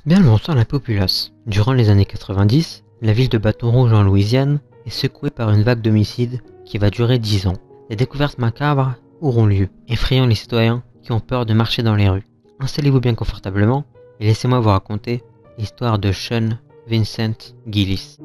Bien le bonsoir à la populace. Durant les années 90, la ville de Bâton Rouge en Louisiane est secouée par une vague d'homicides qui va durer 10 ans. Les découvertes macabres auront lieu, effrayant les citoyens qui ont peur de marcher dans les rues. Installez-vous bien confortablement et laissez-moi vous raconter l'histoire de Sean Vincent Gillis.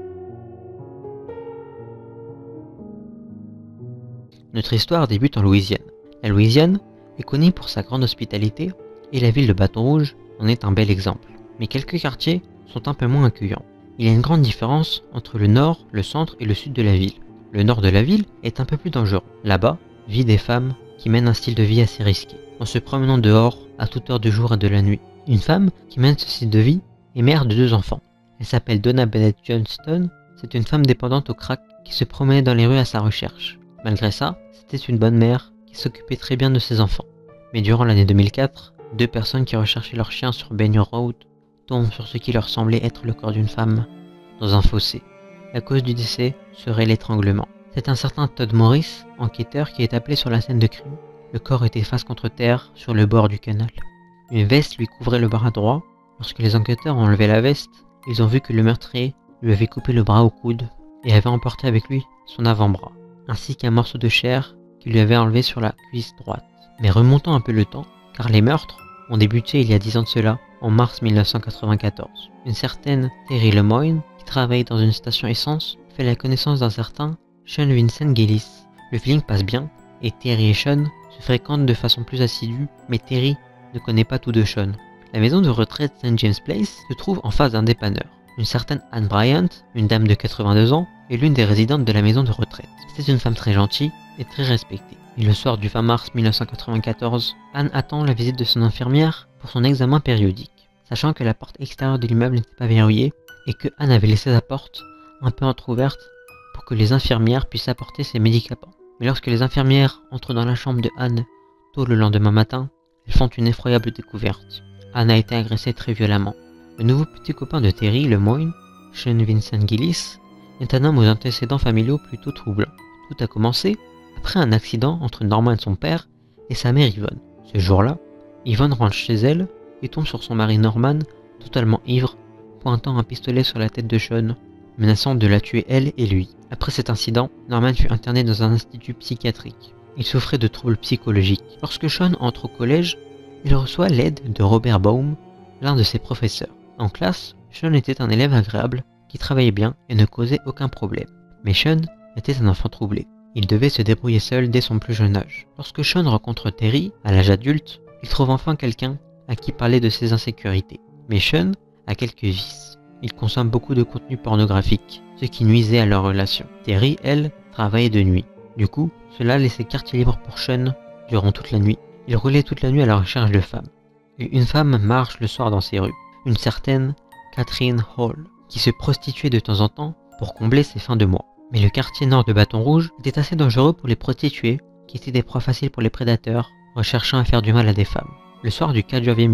Notre histoire débute en Louisiane. La Louisiane est connue pour sa grande hospitalité et la ville de Bâton Rouge en est un bel exemple. Mais quelques quartiers sont un peu moins accueillants. Il y a une grande différence entre le nord, le centre et le sud de la ville. Le nord de la ville est un peu plus dangereux. Là-bas, vivent des femmes qui mènent un style de vie assez risqué, en se promenant dehors à toute heure du jour et de la nuit. Une femme qui mène ce style de vie est mère de 2 enfants. Elle s'appelle Donna Bennett Johnston. C'est une femme dépendante au crack qui se promenait dans les rues à sa recherche. Malgré ça, c'était une bonne mère qui s'occupait très bien de ses enfants. Mais durant l'année 2004, 2 personnes qui recherchaient leur chien sur Benyon Road tombent sur ce qui leur semblait être le corps d'une femme dans un fossé. La cause du décès serait l'étranglement. C'est un certain Todd Morris, enquêteur, qui est appelé sur la scène de crime. Le corps était face contre terre sur le bord du canal. Une veste lui couvrait le bras droit. Lorsque les enquêteurs ont enlevé la veste, ils ont vu que le meurtrier lui avait coupé le bras au coude et avait emporté avec lui son avant-bras, ainsi qu'un morceau de chair qu'il lui avait enlevé sur la cuisse droite. Mais remontons un peu le temps, car les meurtres ont débuté il y a 10 ans de cela, en mars 1994. Une certaine Terry Lemoyne, qui travaille dans une station essence, fait la connaissance d'un certain Sean Vincent Gillis. Le feeling passe bien, et Terry et Sean se fréquentent de façon plus assidue, mais Terry ne connaît pas tout de Sean. La maison de retraite St. James Place se trouve en face d'un dépanneur. Une certaine Anne Bryant, une dame de 82 ans, est l'une des résidentes de la maison de retraite. C'est une femme très gentille et très respectée. Et le soir du 20 mars 1994, Anne attend la visite de son infirmière pour son examen périodique. Sachant que la porte extérieure de l'immeuble n'était pas verrouillée et que Anne avait laissé sa porte un peu entrouverte pour que les infirmières puissent apporter ses médicaments. Mais lorsque les infirmières entrent dans la chambre de Anne tôt le lendemain matin, elles font une effroyable découverte. Anne a été agressée très violemment. Le nouveau petit copain de Terry Lemoyne, Sean Vincent Gillis, est un homme aux antécédents familiaux plutôt troublants. Tout a commencé après un accident entre Norman, son père, et sa mère Yvonne. Ce jour-là, Yvonne rentre chez elle et tombe sur son mari Norman, totalement ivre, pointant un pistolet sur la tête de Sean, menaçant de la tuer elle et lui. Après cet incident, Norman fut interné dans un institut psychiatrique. Il souffrait de troubles psychologiques. Lorsque Sean entre au collège, il reçoit l'aide de Robert Baum, l'un de ses professeurs. En classe, Sean était un élève agréable, qui travaillait bien et ne causait aucun problème. Mais Sean était un enfant troublé. Il devait se débrouiller seul dès son plus jeune âge. Lorsque Sean rencontre Terry, à l'âge adulte, il trouve enfin quelqu'un à qui parler de ses insécurités. Mais Sean a quelques vices. Il consomme beaucoup de contenu pornographique, ce qui nuisait à leur relation. Terry, elle, travaillait de nuit. Du coup, cela laissait quartier libre pour Sean durant toute la nuit. Il roulait toute la nuit à la recherche de femmes. Et une femme marche le soir dans ces rues, une certaine Catherine Hall, qui se prostituait de temps en temps pour combler ses fins de mois. Mais le quartier nord de Bâton Rouge était assez dangereux pour les prostituées, qui étaient des proies faciles pour les prédateurs, recherchant à faire du mal à des femmes. Le soir du 4 janvier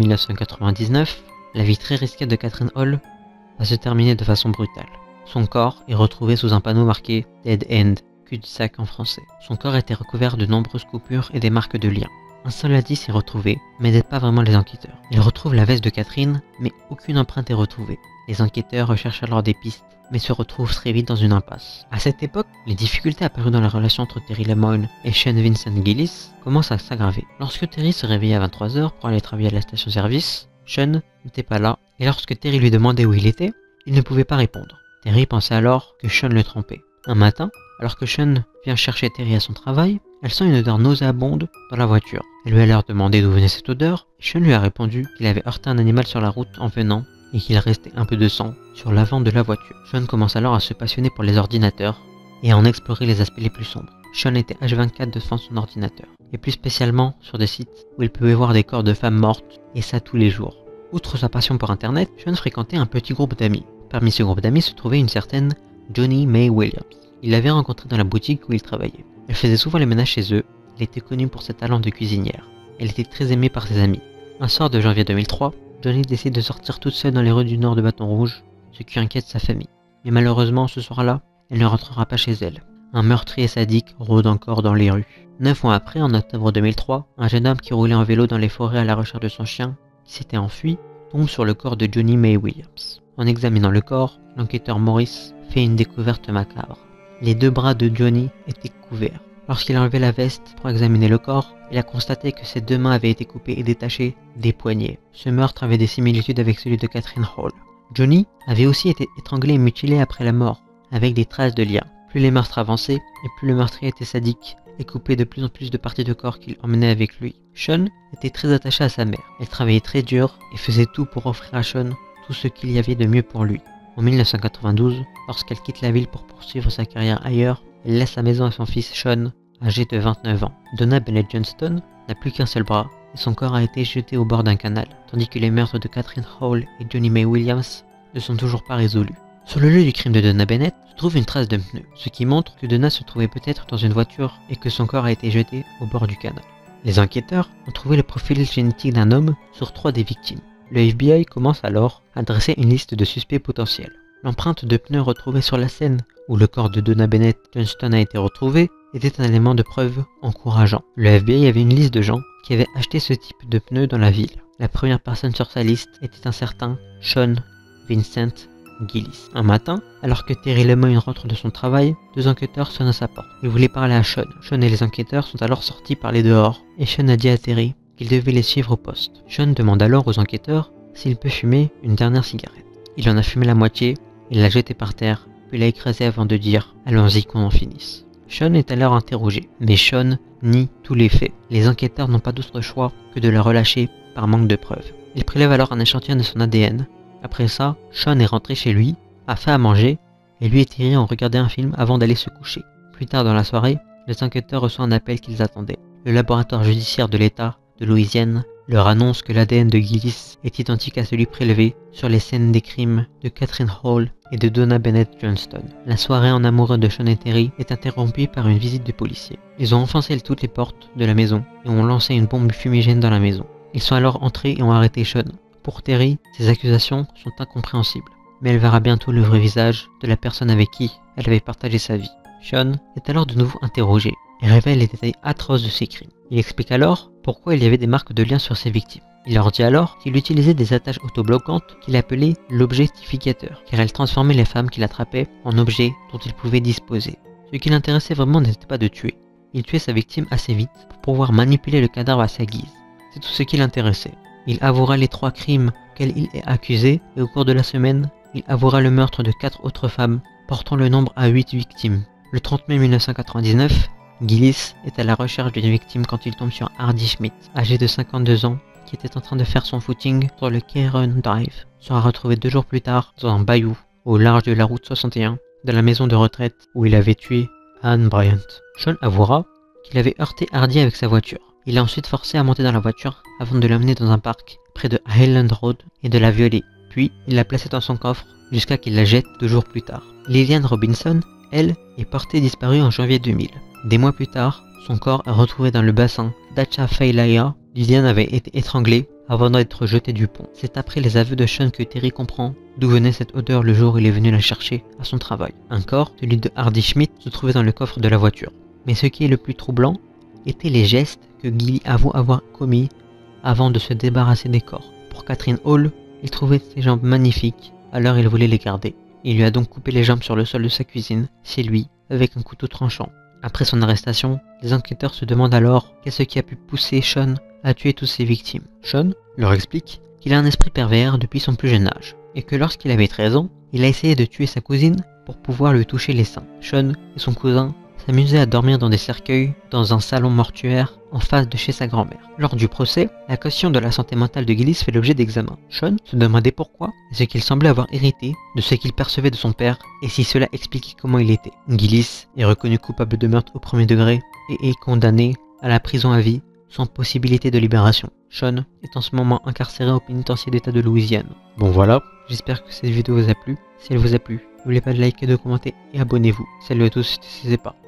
1999, la vie très risquée de Catherine Hall va se terminer de façon brutale. Son corps est retrouvé sous un panneau marqué « Dead End », cul-de-sac en français. Son corps était recouvert de nombreuses coupures et des marques de liens. Un seul indice est retrouvé, mais n'aide pas vraiment les enquêteurs. Ils retrouvent la veste de Catherine, mais aucune empreinte est retrouvée. Les enquêteurs recherchent alors des pistes, mais se retrouvent très vite dans une impasse. À cette époque, les difficultés apparues dans la relation entre Terry Lemoyne et Sean Vincent Gillis commencent à s'aggraver. Lorsque Terry se réveillait à 23 h pour aller travailler à la station-service, Sean n'était pas là, et lorsque Terry lui demandait où il était, il ne pouvait pas répondre. Terry pensait alors que Sean le trompait. Un matin, alors que Sean vient chercher Terry à son travail, elle sent une odeur nauséabonde dans la voiture. Elle lui a alors demandé d'où venait cette odeur, et Sean lui a répondu qu'il avait heurté un animal sur la route en venant, et qu'il restait un peu de sang sur l'avant de la voiture. Sean commence alors à se passionner pour les ordinateurs et à en explorer les aspects les plus sombres. Sean était H24 devant son ordinateur, et plus spécialement sur des sites où il pouvait voir des corps de femmes mortes, et ça tous les jours. Outre sa passion pour internet, Sean fréquentait un petit groupe d'amis. Parmi ce groupe d'amis se trouvait une certaine Johnny May Williams. Il l'avait rencontrée dans la boutique où il travaillait. Elle faisait souvent les ménages chez eux, elle était connue pour ses talents de cuisinière. Elle était très aimée par ses amis. Un soir de janvier 2003, Johnny décide de sortir toute seule dans les rues du nord de Bâton Rouge, ce qui inquiète sa famille. Mais malheureusement, ce soir-là, elle ne rentrera pas chez elle. Un meurtrier sadique rôde encore dans les rues. 9 mois après, en octobre 2003, un jeune homme qui roulait en vélo dans les forêts à la recherche de son chien, qui s'était enfui, tombe sur le corps de Johnny May Williams. En examinant le corps, l'enquêteur Morris fait une découverte macabre. Les 2 bras de Johnny étaient couverts. Lorsqu'il a enlevé la veste pour examiner le corps, il a constaté que ses 2 mains avaient été coupées et détachées des poignets. Ce meurtre avait des similitudes avec celui de Catherine Hall. Johnny avait aussi été étranglé et mutilé après la mort, avec des traces de liens. Plus les meurtres avançaient, et plus le meurtrier était sadique et coupait de plus en plus de parties de corps qu'il emmenait avec lui. Sean était très attaché à sa mère. Elle travaillait très dur et faisait tout pour offrir à Sean tout ce qu'il y avait de mieux pour lui. En 1992, lorsqu'elle quitte la ville pour poursuivre sa carrière ailleurs, elle laisse sa maison à son fils Sean, âgé de 29 ans. Donna Bennett Johnston n'a plus qu'un seul bras et son corps a été jeté au bord d'un canal, tandis que les meurtres de Catherine Hall et Johnny May Williams ne sont toujours pas résolus. Sur le lieu du crime de Donna Bennett se trouve une trace de pneu, ce qui montre que Donna se trouvait peut-être dans une voiture et que son corps a été jeté au bord du canal. Les enquêteurs ont trouvé le profil génétique d'un homme sur 3 des victimes. Le FBI commence alors à dresser une liste de suspects potentiels. L'empreinte de pneus retrouvée sur la scène où le corps de Donna Bennett Johnston a été retrouvé était un élément de preuve encourageant. Le FBI avait une liste de gens qui avaient acheté ce type de pneus dans la ville. La première personne sur sa liste était un certain Sean Vincent Gillis. Un matin, alors que Terry Lemoyne rentre de son travail, 2 enquêteurs sonnent à sa porte. Ils voulaient parler à Sean. Sean et les enquêteurs sont alors sortis parler dehors, et Sean a dit à Terry qu'il devait les suivre au poste. Sean demande alors aux enquêteurs s'il peut fumer une dernière cigarette. Il en a fumé la moitié, il l'a jetée par terre, puis l'a écrasée avant de dire « Allons-y qu'on en finisse ». Sean est alors interrogé, mais Sean nie tous les faits. Les enquêteurs n'ont pas d'autre choix que de le relâcher par manque de preuves. Ils prélèvent alors un échantillon de son ADN. Après ça, Sean est rentré chez lui, a fait à manger, et lui et Terry ont regardé un film avant d'aller se coucher. Plus tard dans la soirée, les enquêteurs reçoivent un appel qu'ils attendaient. Le laboratoire judiciaire de l'État de Louisiane leur annonce que l'ADN de Gillis est identique à celui prélevé sur les scènes des crimes de Catherine Hall et de Donna Bennett Johnston. La soirée en amoureux de Sean et Terry est interrompue par une visite de policiers. Ils ont enfoncé toutes les portes de la maison et ont lancé une bombe fumigène dans la maison. Ils sont alors entrés et ont arrêté Sean. Pour Terry, ces accusations sont incompréhensibles, mais elle verra bientôt le vrai visage de la personne avec qui elle avait partagé sa vie. Sean est alors de nouveau interrogé et révèle les détails atroces de ses crimes. Il explique alors pourquoi il y avait des marques de lien sur ses victimes. Il leur dit alors qu'il utilisait des attaches autobloquantes qu'il appelait l'objectificateur, car elles transformaient les femmes qu'il attrapait en objets dont il pouvait disposer. Ce qui l'intéressait vraiment n'était pas de tuer. Il tuait sa victime assez vite pour pouvoir manipuler le cadavre à sa guise. C'est tout ce qui l'intéressait. Il avouera les 3 crimes auxquels il est accusé et au cours de la semaine, il avouera le meurtre de 4 autres femmes, portant le nombre à 8 victimes. Le 30 mai 1999, Gillis est à la recherche d'une victime quand il tombe sur Hardy Schmidt, âgé de 52 ans, qui était en train de faire son footing sur le Keyron Drive. Sera retrouvé 2 jours plus tard dans un bayou au large de la route 61 de la maison de retraite où il avait tué Anne Bryant. Sean avouera qu'il avait heurté Hardy avec sa voiture. Il l'a ensuite forcé à monter dans la voiture avant de l'amener dans un parc près de Highland Road et de la violer. Puis il l'a placée dans son coffre jusqu'à qu'il la jette 2 jours plus tard. Lillian Robinson, elle, est portée disparue en janvier 2000. Des mois plus tard, son corps est retrouvé dans le bassin d'Atchafalaya. Lillian avait été étranglée avant d'être jetée du pont. C'est après les aveux de Sean que Terry comprend d'où venait cette odeur le jour où il est venu la chercher à son travail. Un corps, celui de Hardy Schmidt, se trouvait dans le coffre de la voiture. Mais ce qui est le plus troublant étaient les gestes que Gilly avoue avoir commis avant de se débarrasser des corps. Pour Catherine Hall, il trouvait ses jambes magnifiques, alors il voulait les garder. Il lui a donc coupé les jambes sur le sol de sa cuisine, chez lui, avec un couteau tranchant. Après son arrestation, les enquêteurs se demandent alors qu'est-ce qui a pu pousser Sean à tuer toutes ses victimes. Sean leur explique qu'il a un esprit pervers depuis son plus jeune âge, et que lorsqu'il avait 13 ans, il a essayé de tuer sa cousine pour pouvoir lui toucher les seins. Sean et son cousin s'amusaient à dormir dans des cercueils dans un salon mortuaire en face de chez sa grand-mère. Lors du procès, la question de la santé mentale de Gillis fait l'objet d'examen. Sean se demandait pourquoi et ce qu'il semblait avoir hérité de ce qu'il percevait de son père et si cela expliquait comment il était. Gillis est reconnu coupable de meurtre au premier degré et est condamné à la prison à vie sans possibilité de libération. Sean est en ce moment incarcéré au pénitencier d'État de Louisiane. Bon voilà, j'espère que cette vidéo vous a plu. Si elle vous a plu, n'oubliez pas de liker, de commenter et abonnez-vous. Salut à tous, si ce n'est pas.